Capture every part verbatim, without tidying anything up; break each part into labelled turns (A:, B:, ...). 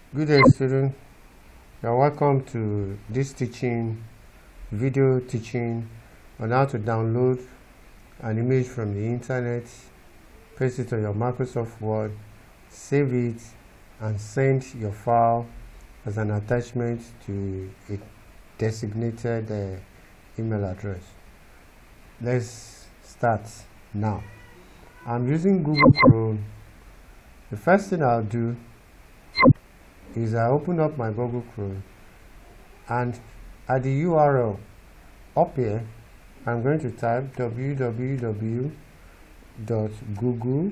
A: Good day, student. You are welcome to this teaching, video teaching on how to download an image from the internet, paste it on your Microsoft Word, save it, and send your file as an attachment to a designated uh, email address. Let's start now. I'm using Google Chrome. The first thing I'll do is I open up my Google Chrome, and at the U R L up here I'm going to type w w w dot google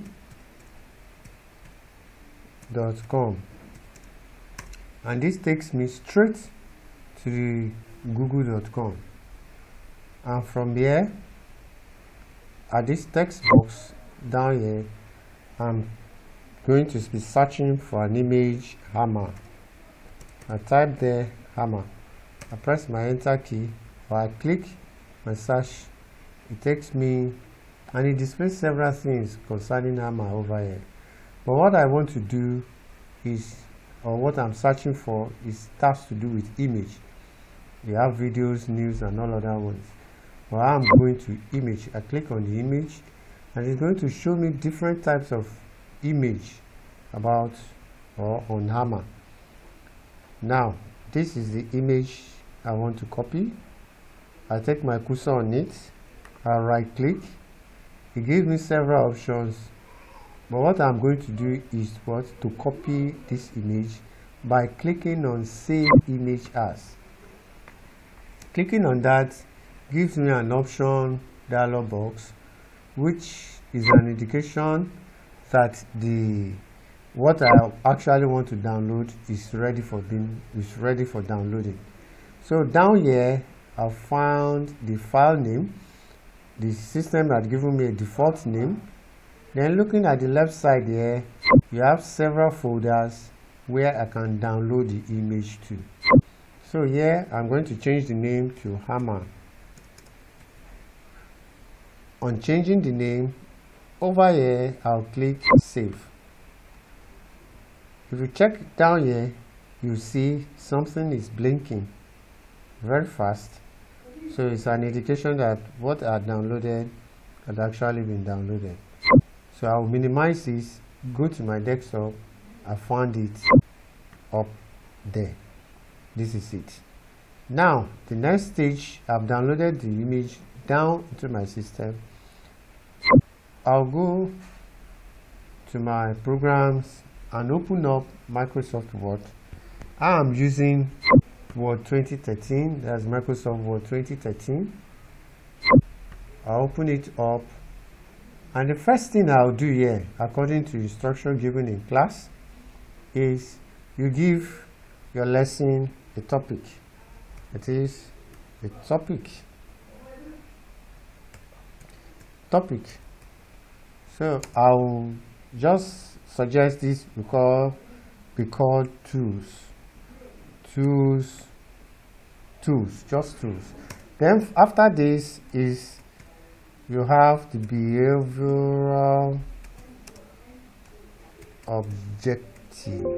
A: dot com, and this takes me straight to the google dot com, and from here at this text box down here I'm going to be searching for an image hammer. I type there hammer, I press my enter key, or I click my search. It takes me and it displays several things concerning hammer over here, but what I want to do is, or what I'm searching for, is stuff to do with image. We have videos, news, and all other ones. Well, I'm going to image. I click on the image and it's going to show me different types of image about or on hammer. Now this is the image I want to copy. I take my cursor on it, I right click, it gives me several options, but what I'm going to do is what to copy this image by clicking on save image as. Clicking on that gives me an option dialog box, which is an indication that the what I actually want to download is ready for being is ready for downloading. So down here I found the file name. The system had given me a default name. Then looking at the left side here, you have several folders where I can download the image to. So here I'm going to change the name to hammer. On changing the name, over here I'll click save. If you check down here, you see something is blinking very fast, so it's an indication that what I downloaded had actually been downloaded. So I'll minimize this, go to my desktop. I found it up there. This is it. Now the next stage, I've downloaded the image down into my system. I'll go to my programs and open up Microsoft Word. I am using Word twenty thirteen, that's Microsoft Word twenty thirteen. I'll open it up, and the first thing I'll do here, according to instruction given in class, is you give your lesson a topic. It is a topic. Topic. So I'll just suggest this because be called tools. Tools. Tools. Just tools. Then after this is you have the behavioral objective.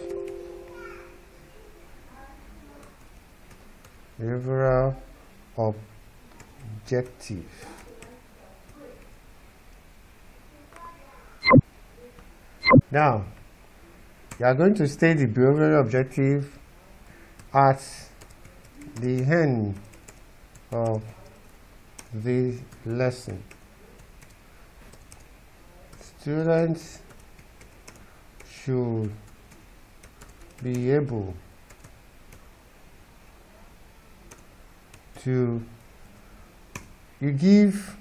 A: Behavioral objective. Now, you are going to state the behavioral objective at the end of the lesson. Students should be able to, you give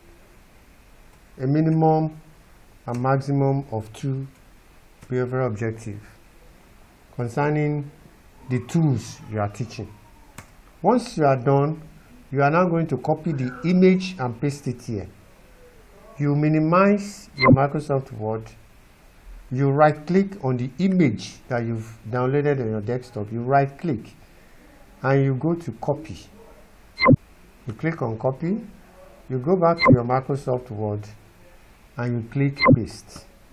A: a minimum and maximum of two behavioral objectives concerning the tools you are teaching. Once you are done, you are now going to copy the image and paste it here. You minimize your Microsoft Word. You right click on the image that you've downloaded on your desktop. You right click and you go to copy. You click on copy. You go back to your Microsoft Word and you click paste.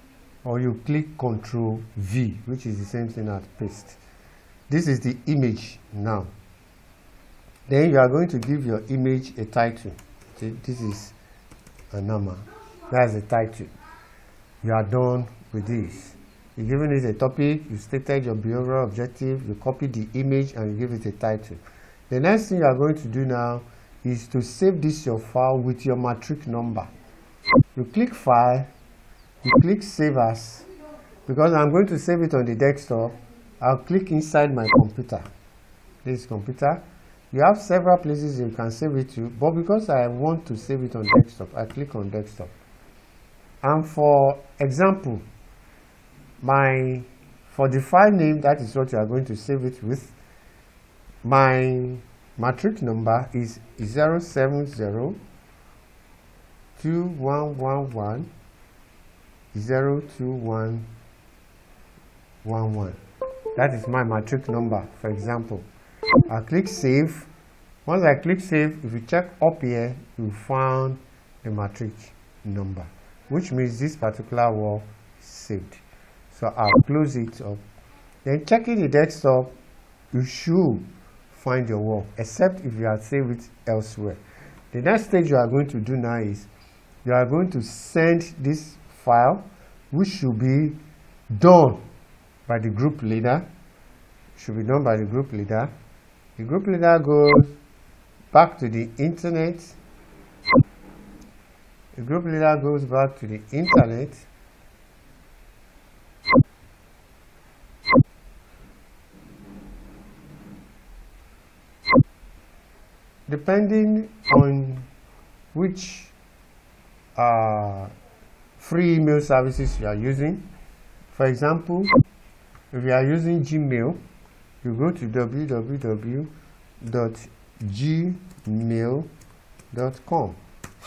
A: or you click Control V, which is the same thing as paste. This is the image now. Then you are going to give your image a title. See, this is a number. That's the title. You are done with this. You've given it a topic, you stated your behavioral objective, you copy the image and you give it a title. The next thing you are going to do now is to save this your file with your matric number. You click File, you click Save As. Because I'm going to save it on the desktop, I'll click inside my computer. This is computer. You have several places you can save it to, but because I want to save it on desktop, I click on desktop. And for example, my for the file name, that is what you are going to save it with. My matric number is zero seven zero two one one one zero two one one one. That is my matric number, for example. I click Save. Once I click Save, if you check up here, you found the matric number, which means this particular work is saved. So I'll close it up. Then checking the desktop, you should find your work, except if you have saved it elsewhere. The next stage you are going to do now is you are going to send this file, which should be done by the group leader. Should be done by the group leader. The group leader goes back to the internet. The group leader goes back to the internet. Depending on which uh, free email services you are using. For example, if you are using Gmail, you go to w w w dot gmail dot com.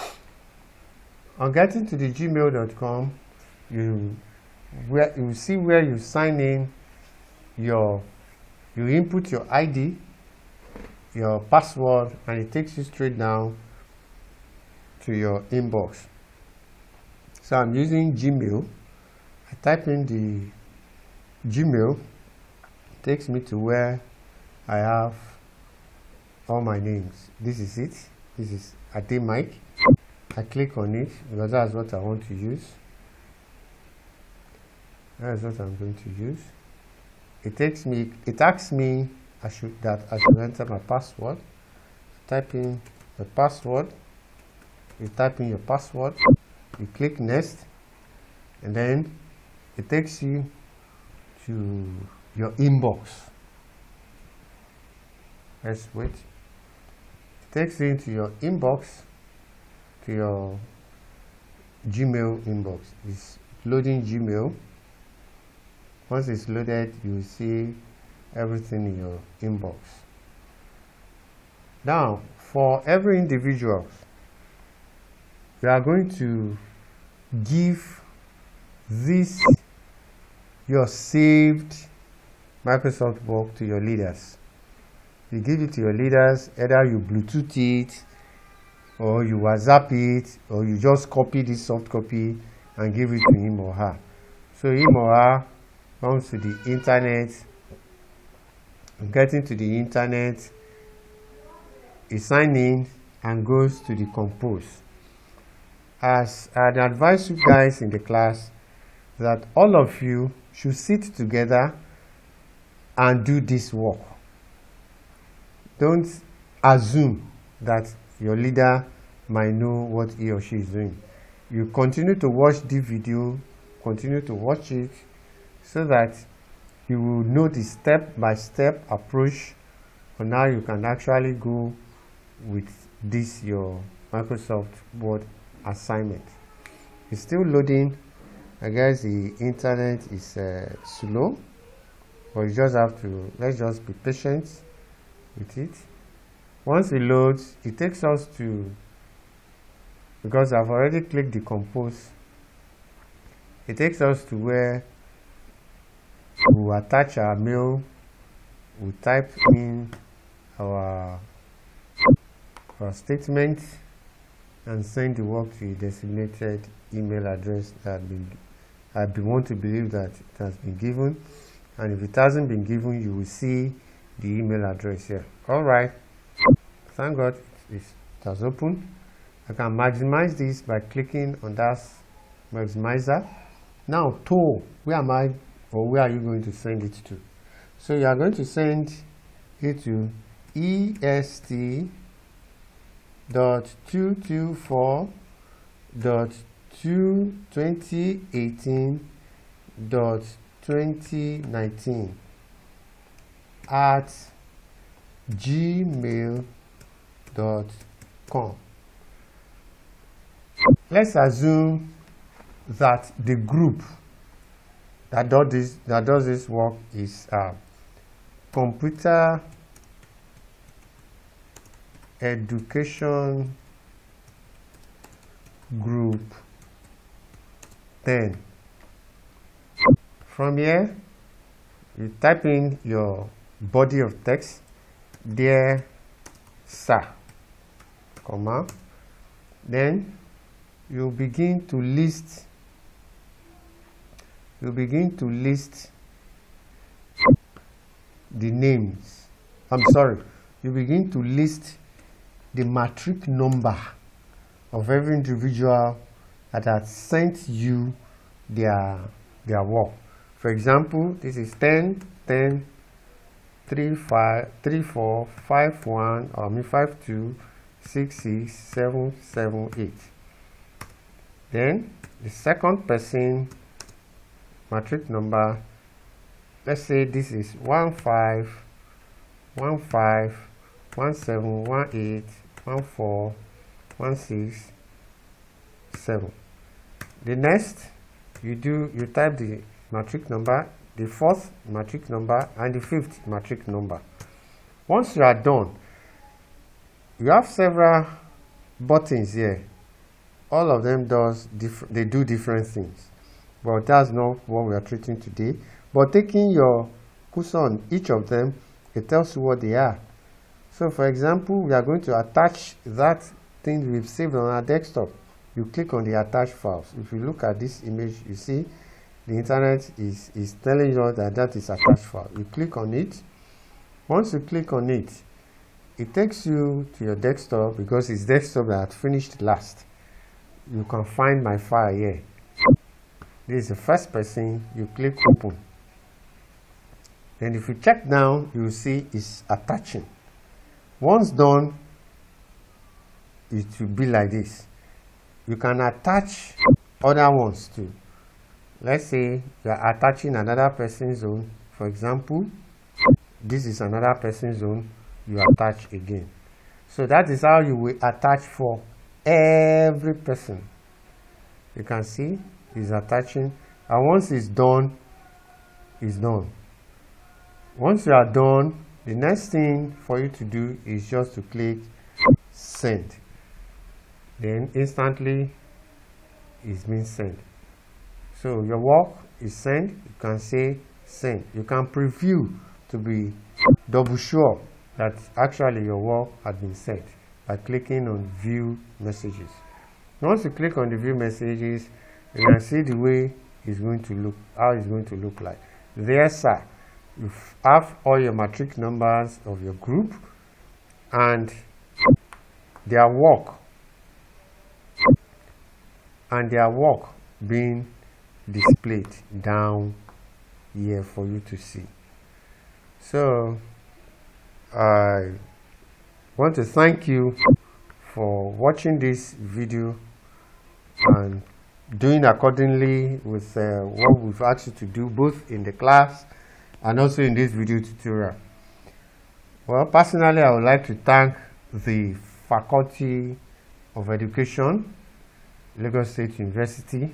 A: On getting to the gmail dot com, you where you see where you sign in your you input your I D, your password, and it takes you straight down to your inbox. So I'm using Gmail. I type in the Gmail, it takes me to where I have all my names. This is it. This is Ade Mike. I click on it because that's what I want to use. That's what I'm going to use. It takes me, it asks me I should that I should enter my password. Type in the password. You type in your password. You click next, and then it takes you to your inbox. Let's wait. It takes you into your inbox, to your Gmail inbox. It's loading Gmail. Once it's loaded, you will see everything in your inbox. Now, for every individual, you are going to give this your saved Microsoft work to your leaders. You give it to your leaders, either you Bluetooth it, or you WhatsApp it, or you just copy this soft copy and give it to him or her. So him or her comes to the internet, getting to the internet, he signs in and goes to the compose. As I advise you guys in the class that all of you should sit together and do this work. Don't assume that your leader might know what he or she is doing. You continue to watch the video, continue to watch it, so that you will know the step-by-step approach on how you can actually go with this your Microsoft Word assignment. It's still loading. I guess the internet is uh, slow, but you just have to, let's just be patient with it. Once it loads, it takes us to, because I've already clicked the compose, it takes us to where we will attach our mail, we type in our, our statement and send the work to a designated email address that has been I want to believe that it has been given, and if it hasn't been given, you will see the email address here. All right, thank God it has opened. I can maximize this by clicking on that maximizer. Now, to where am I, or where are you going to send it to? So you are going to send it to E S T dot two two four dot two twenty eighteen dot twenty nineteen at gmail dot com. Let's assume that the group that does this that does this work is uh, computer education group ten. From here, you type in your body of text, dear sir, comma, then you begin to list you begin to list the names. I'm sorry, you begin to list the matric number of every individual that has sent you their their work. For example, this is ten, ten, three, five, three, four, five, one, or I mean five, two, six, six, seven, seven, eight. Then the second person matric number, let's say this is one five, one five, one seven, one eight, one four, one six, seven. The next you do you type the matric number, the fourth matric number, and the fifth matric number. Once you are done, you have several buttons here. All of them does different they do different things, but that's not what we are treating today. But taking your cursor on each of them, it tells you what they are. So for example, we are going to attach that thing we've saved on our desktop. You click on the attached files. If you look at this image, you see the internet is is telling you that that is attached file. You click on it. Once you click on it, it takes you to your desktop, because it's desktop that had finished last. You can find my file here. This is the first person. You click open. Then if you check down, you will see it's attaching. Once done, it will be like this. You can attach other ones too. Let's say you are attaching another person's zone. For example, this is another person's zone. You attach again. So that is how you will attach for every person. You can see it's attaching, and once it's done, it's done. Once you are done, the next thing for you to do is just to click send. Then instantly it's been sent. So your work is sent. You can say send. You can preview to be double sure that actually your work has been sent by clicking on view messages. Once you click on the view messages, you can see the way it's going to look, how it's going to look like. There, sir, you have all your matric numbers of your group and their work and their work being displayed down here for you to see. So I want to thank you for watching this video and doing accordingly with uh, what we've asked you to do, both in the class and also in this video tutorial. Well, personally, I would like to thank the Faculty of Education, Lagos State University.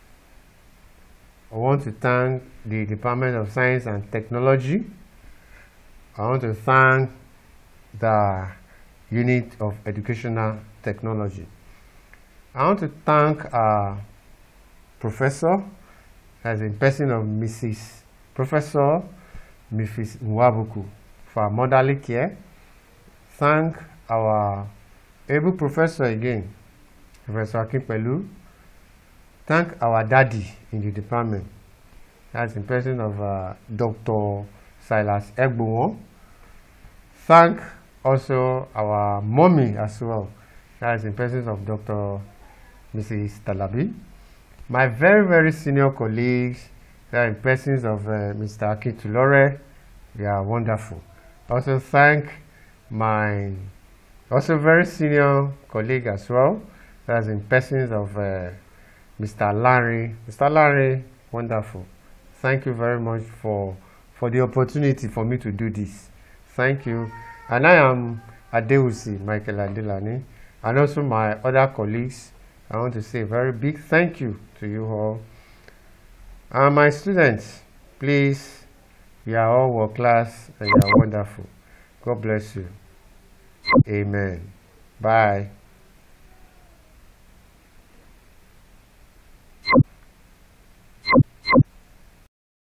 A: I want to thank the Department of Science and Technology. I want to thank the Unit of Educational Technology. I want to thank our professor, as in person of Missus Professor Missus Nwabuku, for motherly care. Thank our able professor again, Professor Akinpelu, thank our daddy in the department. That's in person of uh, Doctor Silas Egbo. Thank also our mommy as well. That's in person of Doctor Missus Talabi. My very, very senior colleagues, they are in persons of uh, Mister Akintulore. They are wonderful. Also thank my also very senior colleague as well. That's in persons of uh, Mister Larry. Mister Larry, wonderful. Thank you very much for, for the opportunity for me to do this. Thank you. And I am Adeusi Michael Adelani, and also my other colleagues. I want to say a very big thank you to you all. And my students, please, you are all world class and you are wonderful. God bless you. Amen. Bye.